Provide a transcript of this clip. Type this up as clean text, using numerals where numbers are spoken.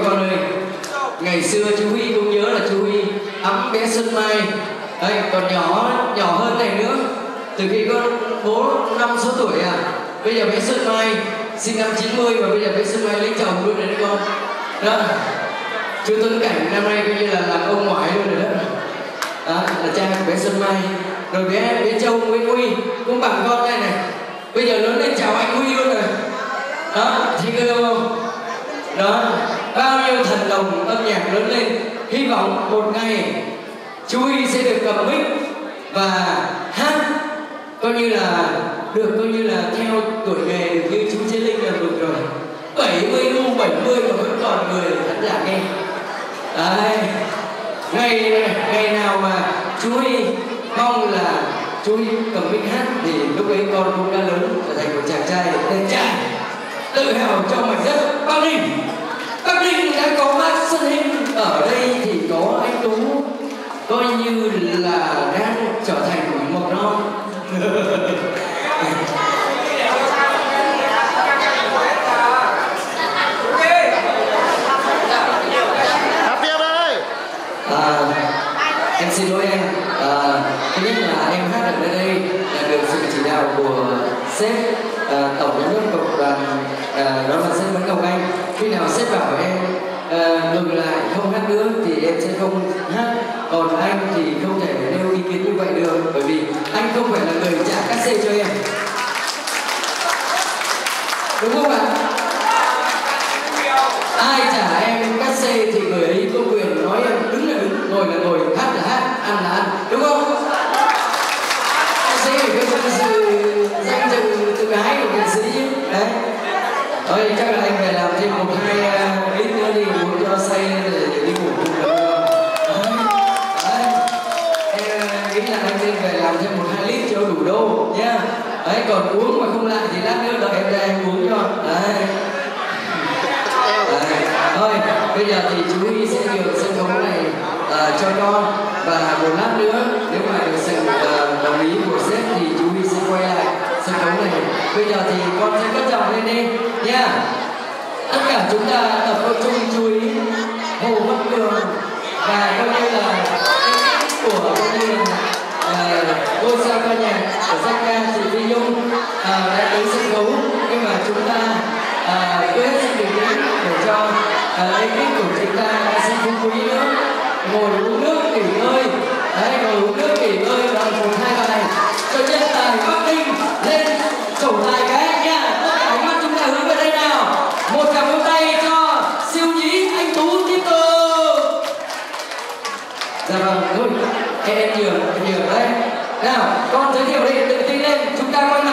con ơi. Ngày xưa chú Huy cũng nhớ là chú Huy ấm bé Xuân Mai. Đây, còn nhỏ hơn này nữa. Từ khi con bố 5-6 tuổi à. Bây giờ bé Xuân Mai sinh năm 90 và bây giờ bé Xuân Mai lấy chồng luôn rồi đấy con. Đó. Chú Tuấn Cảnh năm nay coi như là làm ông ngoại luôn rồi đó. Đó là cha của bé Xuân Mai. Rồi bé Châu Nguyễn Huy cũng bằng con đây này. Bây giờ lớn lên chào anh Huy luôn rồi. Đó, thấy ghê không? Đó, bao nhiêu thần đồng âm nhạc lớn lên. Hy vọng một ngày chú Huy sẽ được cầm mic và hát coi như là theo tuổi nghề được như chú Chí Linh là được rồi. 70 mà vẫn còn người khán giả nghe. Đấy, ngày nào mà chú Huy mong là chú Huy cầm mic hát thì lúc ấy con cũng đã lớn trở thành một chàng trai đẹp trai tự hào trong mảnh đất Bắc Ninh. Bắc Ninh đã có bác Xuân Hinh ở đây thì có anh Tú coi như là đang trở thành mầm non. Em xin lỗi anh. Thứ nhất là em hát ở nơi đây là được sự chỉ đạo của sếp tổng giám đốc tập đoàn, đó là sếp Nguyễn Ngọc Anh. Khi nào sếp bảo em ngừng lại không hát nữa thì em sẽ không hát. Còn anh thì không thể nêu ý kiến như vậy được, bởi vì anh không phải là người trả cát xê cho em, đúng không ạ? Ai trả em cát xê thì người ấy có quyền nói em đứng là đứng, ngồi là ngồi, hát là hát, ăn là ăn, đúng không? Cát xê phải có sự danh dự tự ái của nghệ sĩ chứ. Đấy. Thôi chắc là anh phải làm thêm 1-2 lít nữa đi uống cho say để đi ngủ cùng được. Em nghĩ là anh nên phải làm thêm 1-2 lít cho đủ đô nhá. Đấy, còn uống mà không lại thì lát nữa đợi em ra em uống cho. Đấy. Thôi, bây giờ thì chú Huy sẽ nhường sân khấu này cho con. Và một lát nữa, nếu mà được sự đồng ý của sếp thì chú Huy sẽ quay lại sân khấu này. Bây giờ thì con sẽ cất giọng lên đi nha. Tất cả chúng ta tập trung chú ý Hồ Văn Cường và coi như là của coi như là ngôi sao ca nhạc của danh ca chị Phi Nhung đã đến sân khấu. Nhưng mà chúng ta quyết hết sức bình tĩnh để cho ekip của chúng ta sẽ không quý nữa, ngồi uống nước nghỉ ngơi. Đấy, ngồi uống nước nghỉ ngơi và 1-2 bài cho nhân tài Bắc Ninh lên trổ tài cái nha. Tất cả ánh mắt chúng ta hướng về đây nào. Một tràng vỗ tay cho siêu nhí anh Tú tiếp tục. Dạ vâng, thôi em nhường đấy. Nào, con giới thiệu đi, tự tin lên, chúng ta có